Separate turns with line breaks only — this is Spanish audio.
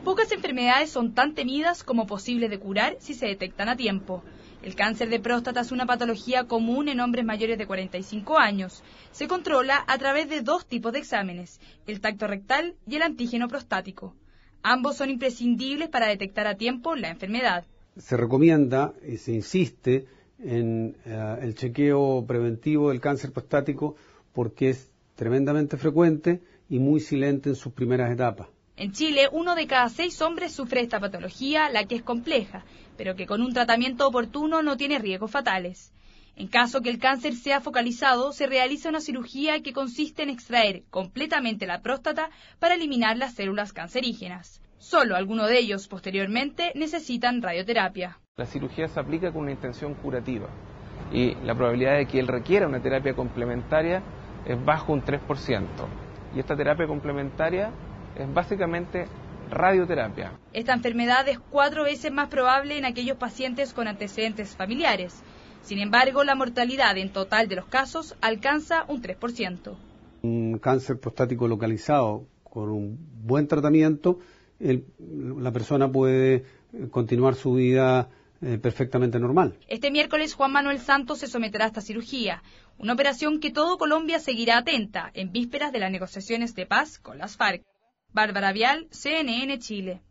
Pocas enfermedades son tan temidas como posibles de curar si se detectan a tiempo. El cáncer de próstata es una patología común en hombres mayores de 45 años. Se controla a través de dos tipos de exámenes, el tacto rectal y el antígeno prostático. Ambos son imprescindibles para detectar a tiempo la enfermedad.
Se recomienda y se insiste en el chequeo preventivo del cáncer prostático porque es tremendamente frecuente y muy silente en sus primeras etapas.
En Chile, 1 de cada 6 hombres sufre esta patología, la que es compleja, pero que con un tratamiento oportuno no tiene riesgos fatales. En caso que el cáncer sea focalizado, se realiza una cirugía que consiste en extraer completamente la próstata para eliminar las células cancerígenas. Solo algunos de ellos, posteriormente, necesitan radioterapia.
La cirugía se aplica con una intención curativa y la probabilidad de que él requiera una terapia complementaria es bajo un 3%. Y esta terapia complementaria es básicamente radioterapia.
Esta enfermedad es 4 veces más probable en aquellos pacientes con antecedentes familiares. Sin embargo, la mortalidad en total de los casos alcanza un 3%.
Un cáncer prostático localizado con un buen tratamiento, la persona puede continuar su vida perfectamente normal.
Este miércoles Juan Manuel Santos se someterá a esta cirugía, una operación que todo Colombia seguirá atenta en vísperas de las negociaciones de paz con las FARC. Bárbara Vial, CNN Chile.